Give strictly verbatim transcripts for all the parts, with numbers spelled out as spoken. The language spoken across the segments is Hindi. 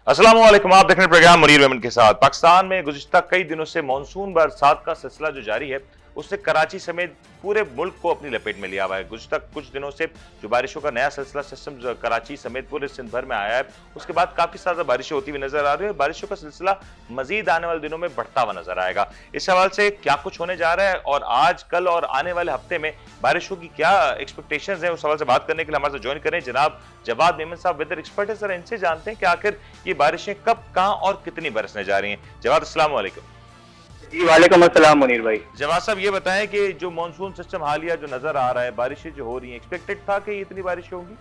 अस्सलाम वालेकुम। आप देख रहे हैं प्रोग्राम मुनीर मेमन के साथ। पाकिस्तान में गुज़िश्ता कई दिनों से मानसून बरसात का सिलसिला जो जारी है उससे कराची समेत पूरे मुल्क को अपनी लपेट में लिया हुआ है। गुज़िश्ता कुछ दिनों से जो बारिशों का नया सिलसिला सिस्टम कराची समेत पूरे सिंध भर में आया है, उसके बाद काफी ज्यादा बारिशें होती हुई नजर आ रही है। बारिशों का सिलसिला मजीद आने वाले दिनों में बढ़ता हुआ नजर आएगा। इस सवाल से क्या कुछ होने जा रहा है और आज कल और आने वाले हफ्ते में बारिशों की क्या एक्सपेक्टेशंस हैं, उस सवाल से बात करने के लिए हमारे साथ ज्वाइन करें जनाब जवाद मेमन साहब, वेदर एक्सपर्ट है। सर, इनसे जानते हैं कि आखिर ये बारिशें कब, कहां और कितनी बरसने जा रही हैं। जवाद, अस्सलाम वालेकुम। जी वालेकुम अस्सलाम मुनीर भाई। जवाद साहब, ये बताएं कि जो मॉनसून सिस्टम हालिया जो नजर आ रहा है, बारिशें जो हो रही हैं, एक्सपेक्टेड था कि इतनी बारिशें होंगी?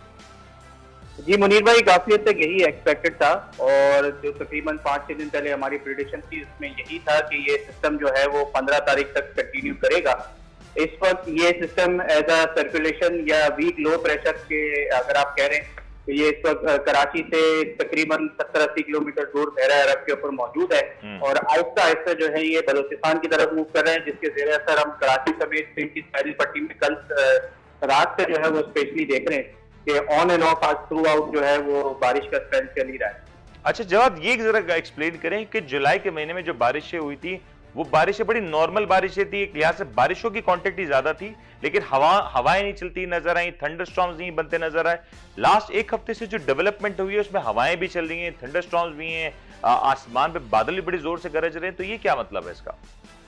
जी मुनीर भाई, काफी हद तक यही एक्सपेक्टेड था और जो तकरीबन पाँच छह दिन पहले हमारी प्रेडिक्शन थी उसमें यही था कि ये सिस्टम जो है वो पंद्रह तारीख तक कंटिन्यू करेगा। इस वक्त ये सिस्टम एज अ सर्कुलेशन या वीक लो प्रेशर के अगर आप कह रहे हैं तो ये इस वक्त कराची से तकरीबन सत्तर अस्सी किलोमीटर दूर बहरा अरब के ऊपर मौजूद है और आहिस्ता आहिस्ता जो है ये बलूचिस्तान की तरफ मूव कर रहे हैं, जिसके जेर असर हम कराची समेत सिंध की साहिल पट्टी में कल रात से जो है वो स्पेशली देख रहे हैं कि ऑन एंड ऑफ आज थ्रू आउट जो है वो बारिश का स्पेल चल ही रहा है। अच्छा जवाब, ये जरा एक्सप्लेन करें कि जुलाई के महीने में जो बारिशें हुई थी वो बारिशें बड़ी नॉर्मल बारिशें थी, एक लिहाज से बारिशों की क्वांटिटी ज्यादा थी, लेकिन हवा हवाएं नहीं चलती नजर आई, थंडरस्टॉर्म्स नहीं बनते नजर आए। लास्ट एक हफ्ते से जो डेवलपमेंट हुई है उसमें हवाएं भी चल रही हैं, थंडरस्टॉर्म्स भी हैं, आसमान पे बादल भी बड़ी जोर से गरज रहे हैं, तो ये क्या मतलब है इसका?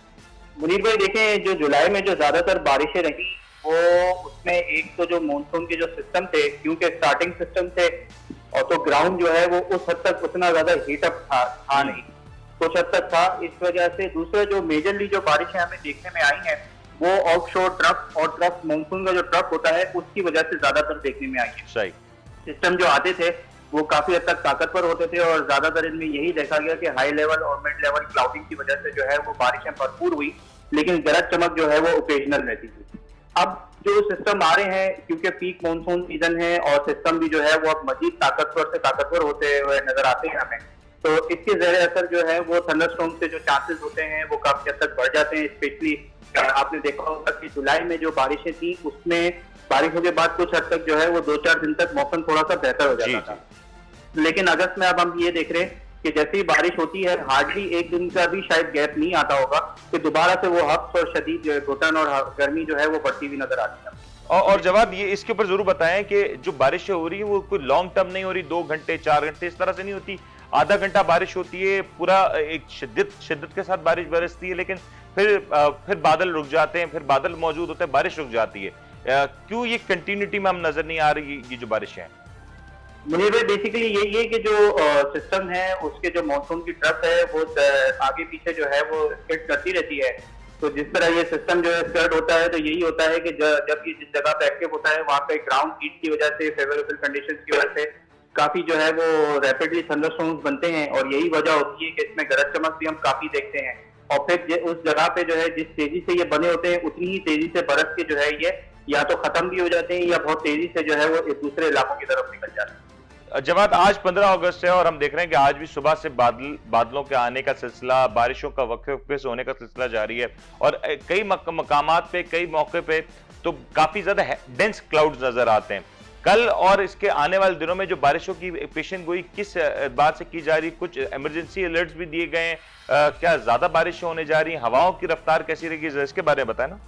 मुनीर भाई देखें, जो जुलाई में जो ज्यादातर बारिशें रही वो उसमें एक तो जो मानसून के जो सिस्टम थे, क्योंकि स्टार्टिंग सिस्टम थे और तो ग्राउंड जो है वो उस हद तक उतना ज्यादा हीटअप था, था नहीं, कुछ हद तक था। इस वजह से दूसरा जो मेजरली जो बारिशें हमें देखने में आई हैं वो ऑफशोर ट्रफ और ट्रफ मानसून का जो ट्रफ होता है उसकी वजह से ज्यादातर देखने में आई है। सही सिस्टम जो आते थे वो काफी हद तक ताकतवर होते थे और ज्यादातर इनमें यही देखा गया कि हाई लेवल और मिड लेवल क्लाउडिंग की वजह से जो है वो बारिशें भरपूर हुई, लेकिन गरज चमक जो है वो ओकेजनल रहती थी। अब जो सिस्टम आ रहे हैं, क्योंकि पीक मानसून सीजन है और सिस्टम भी जो है वो अब मजीद ताकतवर से ताकतवर होते हुए नजर आते हैं हमें, तो इसके ज़ेरे असर जो है वो थंडरस्टॉर्म से जो चांसेस होते हैं वो काफी हद तक बढ़ जाते हैं। स्पेशली आपने देखा होगा कि जुलाई में जो बारिशें थी उसमें बारिशों के बाद कुछ हद तक जो है वो दो चार दिन तक मौसम थोड़ा सा बेहतर हो जाता था, लेकिन अगस्त में अब हम ये देख रहे हैं कि जैसे ही बारिश होती है हार्डली एक दिन का भी शायद गैप नहीं आता होगा कि दोबारा से वो हफ्स और शदीद जो है घुटन और गर्मी जो है वो बढ़ती हुई नजर आती है। और, और जवाब, ये इसके ऊपर जरूर बताएं कि जो बारिशें हो रही है वो कोई लॉन्ग टर्म नहीं हो रही, दो घंटे चार घंटे इस तरह से नहीं होती, आधा घंटा बारिश होती है, पूरा एक शिद्दत शिद्दत के साथ बारिश बरसती है, लेकिन फिर फिर बादल रुक जाते हैं, फिर बादल मौजूद होते हैं, बारिश रुक जाती है। क्यों ये कंटिन्यूटी में हम नजर नहीं आ रही ये जो बारिशें हैं? मुनीर भाई बेसिकली यही है कि जो सिस्टम है उसके जो मानसून की ट्रफ है वो आगे पीछे जो है वो स्किट करती रहती है, तो जिस तरह ये सिस्टम जो है स्कर्ट होता है तो यही होता है कि जब ये जिस जगह पे एक्टिव होता है वहाँ पे ग्राउंड हीट की वजह से, फेवरेबल कंडीशंस की वजह से काफी जो है वो रैपिडली थंडरस्टॉर्म्स बनते हैं और यही वजह होती है कि इसमें गरज चमक भी हम काफी देखते हैं और फिर उस जगह पे जो है जिस तेजी से ये बने होते हैं उतनी ही तेजी से बरस के जो है ये या तो खत्म भी हो जाते हैं या बहुत तेजी से जो है वो एक दूसरे इलाकों की तरफ निकल जाते हैं। जवाब, आज पंद्रह अगस्त है और हम देख रहे हैं कि आज भी सुबह से बादल बादलों के आने का सिलसिला, बारिशों का वक्फे वक्फे से होने का सिलसिला जारी है और कई मकामात पे, कई मौके पे तो काफी ज्यादा डेंस क्लाउड्स नजर आते हैं। कल और इसके आने वाले दिनों में जो बारिशों की पेशन गोई किस बात से की जा रही, कुछ इमरजेंसी अलर्ट्स भी दिए गए हैं, क्या ज्यादा बारिशें होने जा रही हैं, हवाओं की रफ्तार कैसी रहेगी, इसके बारे में बताएं ना।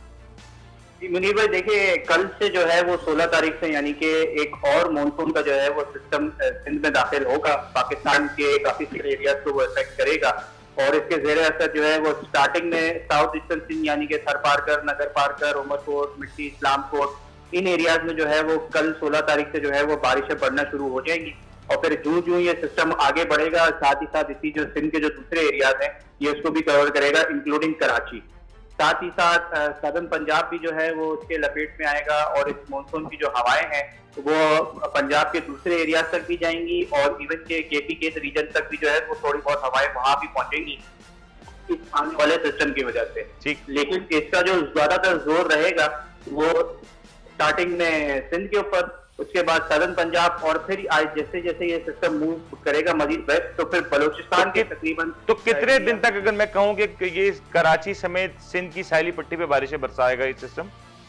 मुनीर भाई देखिए, कल से जो है वो सोलह तारीख से यानी कि एक और मानसून का जो है वो सिस्टम सिंध में दाखिल होगा, पाकिस्तान के काफी सारे एरियाज को वो अफेक्ट करेगा और इसके जेरे असर जो है वो स्टार्टिंग में साउथ ईस्टर्न सिंध यानी कि थर पारकर, नगर पारकर, उमरकोट, मिट्टी, इस्लामकोट, इन एरियाज में जो है वो कल सोलह तारीख से जो है वो बारिशें पड़ना शुरू हो जाएंगी और फिर जूं जूं ये सिस्टम आगे बढ़ेगा साथ ही साथ इसी जो सिंध के जो दूसरे एरियाज हैं ये उसको भी कवर करेगा इंक्लूडिंग कराची, साथ ही साथ सदर्न पंजाब भी जो है वो उसके लपेट में आएगा और इस मानसून की जो हवाएं हैं वो पंजाब के दूसरे एरियाज तक भी जाएंगी और इवन के केपी के रीजन तक भी जो है वो थोड़ी बहुत हवाएं वहां भी पहुंचेंगी इस आने वाले सिस्टम की वजह से। लेकिन इसका जो ज्यादातर जोर रहेगा वो स्टार्टिंग में सिंध के ऊपर, उसके बाद सदर्न पंजाब और फिर आज जैसे जैसे ये सिस्टम मूव करेगा मजीद वेस्ट तो फिर बलूचिस्तान के तकरीबन तो कितने दिन तक अगर मैं कहूं कि ये कराची समेत सिंध की साहिली पट्टी पे बारिशें बरसाएगा ये सिस्टम?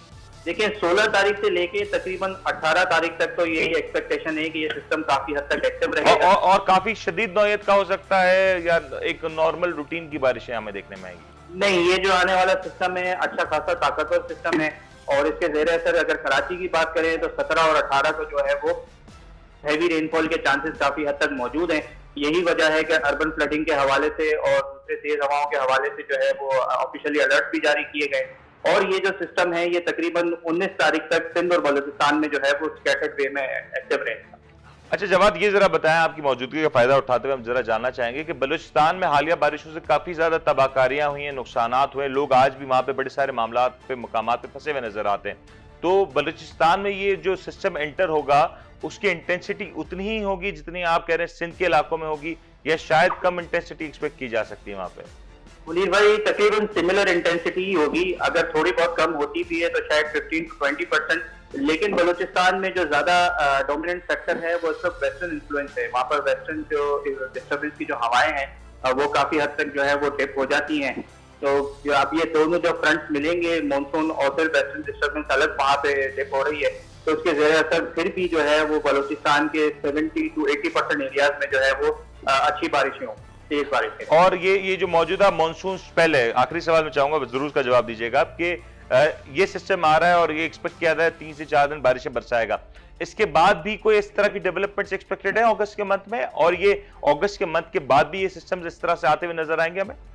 देखिए सोलह तारीख से लेके तकरीबन अठारह तारीख तक तो यही एक्सपेक्टेशन है कि ये सिस्टम काफी हद तक एक्टिव रहेगा। और, और, और काफी शदीद नौयत का हो सकता है या एक नॉर्मल रूटीन की बारिशें हमें देखने में आएंगी? नहीं, ये जो आने वाला सिस्टम है अच्छा खासा ताकतवर सिस्टम है और इसके जेर असर अगर कराची की बात करें तो सत्रह और अठारह को जो है वो हैवी रेनफॉल के चांसेस काफी हद तक मौजूद हैं। यही वजह है कि अर्बन फ्लडिंग के हवाले से और दूसरे तेज हवाओं के हवाले से जो है वो ऑफिशियली अलर्ट भी जारी किए गए और ये जो सिस्टम है ये तकरीबन उन्नीस तारीख तक सिंध और बलूचिस्तान में जो है वो स्कैटर्ड वे में एक्टिव रहेगा। अच्छा जवाद, ये जरा बताएं, आपकी मौजूदगी का फायदा उठाते हुए हम जरा जानना चाहेंगे कि बलूचिस्तान में हालिया बारिशों से काफी ज्यादा तबाहकारियां हुई हैं, नुकसानात हुए, लोग आज भी वहां पे बड़े सारे मामला पे मकामात पे फंसे हुए नजर आते हैं। तो बलूचिस्तान में ये जो सिस्टम एंटर होगा उसकी इंटेंसिटी उतनी ही होगी जितनी आप कह रहे हैं सिंध के इलाकों में होगी, या शायद कम इंटेंसिटी एक्सपेक्ट की जा सकती है वहां पे? मुनीर भाई तकरीबन सिमिलर इंटेंसिटी ही होगी, अगर थोड़ी बहुत कम होती भी है तो शायद फिफ्टीन टू ट्वेंटी परसेंट। लेकिन बलूचिस्तान में जो ज्यादा डोमिनेंट फैक्टर है वो सिर्फ वेस्टर्न इन्फ्लुएंस है। वहां पर वेस्टर्न जो डिस्टर्बेंस की जो हवाएं हैं वो काफी हद तक जो है वो डिप हो जाती हैं। तो जो अब ये दोनों जो फ्रंट मिलेंगे, मानसून और फिर वेस्टर्न डिस्टर्बेंस अलग वहां पे डिप हो रही है, तो उसके जेर असर फिर भी जो है वो बलूचिस्तान के seventy two eighty percent areas में जो है वो अच्छी बारिशें हों, तेज बारिशें। और ये ये जो मौजूदा मानसून, पहले आखिरी सवाल में चाहूंगा जरूर का जवाब दीजिएगा कि ये सिस्टम आ रहा है और ये एक्सपेक्ट किया जा रहा है तीन से चार दिन बारिशें बरसाएगा, इसके बाद भी कोई इस तरह की डेवलपमेंट्स एक्सपेक्टेड है अगस्त के मंथ में, और ये अगस्त के मंथ के बाद भी ये सिस्टम इस तरह से आते हुए नजर आएंगे हमें?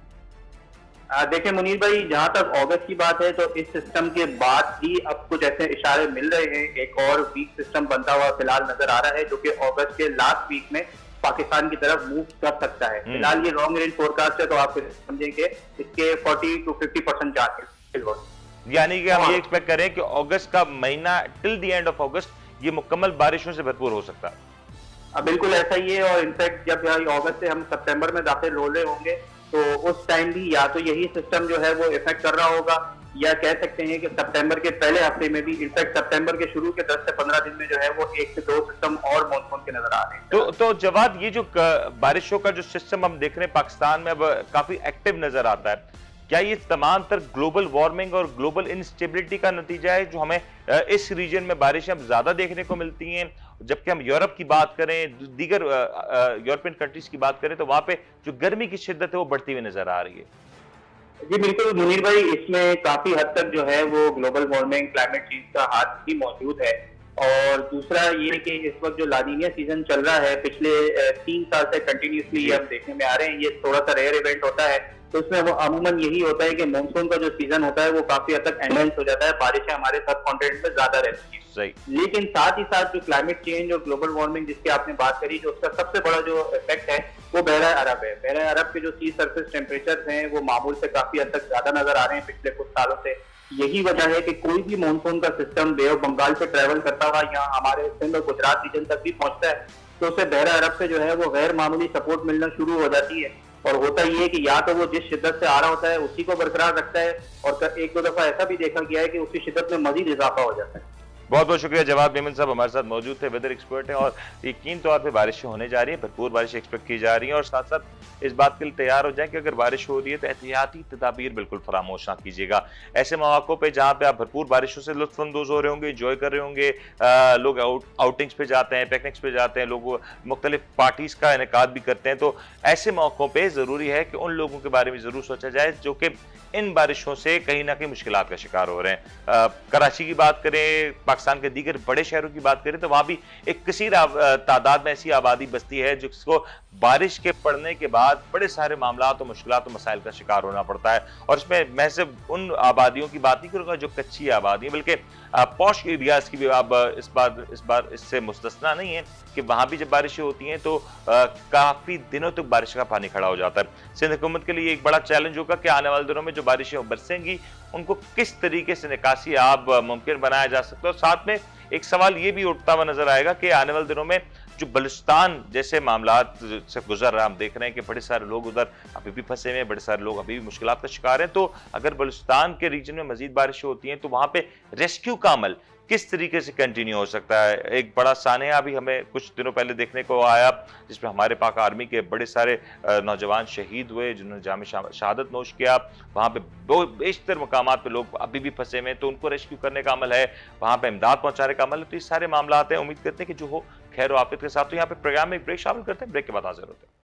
देखिए मुनीर भाई, जहां तक अगस्त की बात है तो इस सिस्टम के बाद ही अब कुछ ऐसे इशारे मिल रहे हैं, एक और वीक सिस्टम बनता हुआ फिलहाल नजर आ रहा है जो कि अगस्त के लास्ट वीक में पाकिस्तान की तरफ मूव कर सकता है। फिलहाल ये लॉन्ग रेंज फोरकास्ट है तो आप समझेंगे इसके चालीस टू पचास परसेंट चांसेस, यानी कि हम ये एक्सपेक्ट करें कि अगस्त का महीना till the end of August ये मुकम्मल बारिशों से भरपूर हो सकता है। बिल्कुल ऐसा ही है और इनफैक्ट जब अगस्त से हम सितंबर में दाखिल हो रहे होंगे तो उस टाइम भी या तो यही सिस्टम जो है वो इफेक्ट कर रहा होगा, या कह सकते हैं कि सितंबर के पहले हफ्ते में भी, इनफैक्ट सितंबर के शुरू के दस से पंद्रह दिन में जो है वो एक से दो सिस्टम और मॉनसून के नजर आ रहे हैं। तो तो जवाद, ये जो बारिशों का जो सिस्टम हम देख रहे हैं पाकिस्तान में अब काफी एक्टिव नजर आता है, क्या ये तमाम तर ग्लोबल वार्मिंग और ग्लोबल इंस्टेबिलिटी का नतीजा है जो हमें इस रीजन में बारिशें अब ज्यादा देखने को मिलती हैं, जबकि हम यूरोप की बात करें, दीगर यूरोपियन कंट्रीज की बात करें तो वहां पे जो गर्मी की शिद्दत है वो बढ़ती हुई नजर आ रही है? जी बिल्कुल मुनीर भाई, इसमें काफी हद तक जो है वो ग्लोबल वार्मिंग, क्लाइमेट चेंज का हाथ भी मौजूद है। और दूसरा ये कि इस वक्त जो लानीनिया सीजन चल रहा है पिछले तीन साल से कंटिन्यूसली ये हम देखने में आ रहे हैं, ये थोड़ा सा रेयर इवेंट होता है, तो उसमें वो अमूमन यही होता है कि मानसून का जो सीजन होता है वो काफी हद तक एनहेंस हो जाता है, बारिशें हमारे सब कॉन्टिनेंट में ज्यादा रहती है। सही। लेकिन साथ ही साथ जो क्लाइमेट चेंज और ग्लोबल वार्मिंग जिसकी आपने बात करी, जो उसका सबसे बड़ा जो इफेक्ट है वो बहरा अरब है। बहरा अरब के जो सी सरफेस टेम्परेचर हैं वो मामूल से काफी हद तक ज्यादा नजर आ रहे हैं पिछले कुछ सालों से। यही वजह है कि कोई भी मानसून का सिस्टम बे ऑफ बंगाल से ट्रेवल करता हुआ यहाँ हमारे सिंध और गुजरात रीजन तक भी पहुंचता है तो उसे बहरा अरब से जो है वो गैर मामूली सपोर्ट मिलना शुरू हो जाती है। और होता ये है कि या तो वो जिस शिद्दत से आ रहा होता है उसी को बरकरार रखता है, और एक दो दफा ऐसा भी देखा गया है कि उसकी शिद्दत में मजीद इजाफा हो जाता है। बहुत बहुत शुक्रिया जवाद मेमन साहब, हमारे साथ मौजूद थे, वेदर एक्सपर्ट हैं और यकीन तौर पे बारिशें होने जा रही हैं, भरपूर बारिश एक्सपेक्ट की जा रही हैं, और साथ साथ इस बात के लिए तैयार हो जाएं कि अगर बारिश हो रही है तो एहतियाती तदाबीर बिल्कुल फरामोश ना कीजिएगा। ऐसे मौकों पे जहाँ पे आप भरपूर बारिशों से लुत्फानंदोज हो रहे होंगे, इंजॉय कर रहे होंगे, आ, लोग आउट आउटिंग्स पे जाते हैं, पिकनिक्स पे जाते हैं, लोग मुख्तलिफ पार्टीज का इनेकाद भी करते हैं, तो ऐसे मौकों पर ज़रूरी है कि उन लोगों के बारे में ज़रूर सोचा जाए जो कि इन बारिशों से कहीं ना कहीं मुश्किलात का शिकार हो रहे हैं। आ, कराची की बात करें, पाकिस्तान के दीगर बड़े शहरों की बात करें तो वहां भी एक कसीर तादाद में ऐसी आबादी बसती है जिसको बारिश के पड़ने के बाद बड़े सारे मामला और मुश्किलात और मसाइल का शिकार होना पड़ता है। और इसमें मैं सिर्फ उन आबादियों की बात नहीं करूंगा जो कच्ची आबादी है, बल्कि पॉश एरियाज की भी अब इस बार इस बार इससे मुस्तस्ना नहीं है कि वहां भी जब बारिशें होती हैं तो आ, काफी दिनों तक बारिश का पानी खड़ा हो जाता है। सिंध हुकूमत के लिए एक बड़ा चैलेंज होगा कि आने वाले दिनों में जो बारिशें बरसेंगी उनको किस तरीके से निकासी आप मुमकिन बनाया जा सकता है। और साथ में एक सवाल ये भी उठता हुआ नजर आएगा कि आने वाले दिनों में जो बलूचिस्तान जैसे मामलात से गुजर रहा, हम देख रहे हैं कि बड़े सारे लोग उधर अभी भी फंसे हुए हैं, बड़े सारे लोग अभी भी मुश्किलात का शिकार हैं, तो अगर बलूचिस्तान के रीजन में मजीद बारिशें होती हैं तो वहां पे रेस्क्यू का अमल किस तरीके से कंटिन्यू हो सकता है। एक बड़ा सानिया भी हमें कुछ दिनों पहले देखने को आया, जिसमें हमारे पाक आर्मी के बड़े सारे नौजवान शहीद हुए जिन्होंने जाम शहादत नोश किया। वहाँ पे दो बेशतर मकामात पे लोग अभी भी फंसे हुए हैं, तो उनको रेस्क्यू करने का अमल है, वहाँ पे इमदाद पहुंचाने का अमल है। तो ये सारे मामला हैं, उम्मीद करते हैं कि जो हो खैर आफियत के साथ। तो यहाँ पे प्रोग्राम में एक ब्रेक शामिल करते हैं, ब्रेक के बाद हाजिर होते हैं।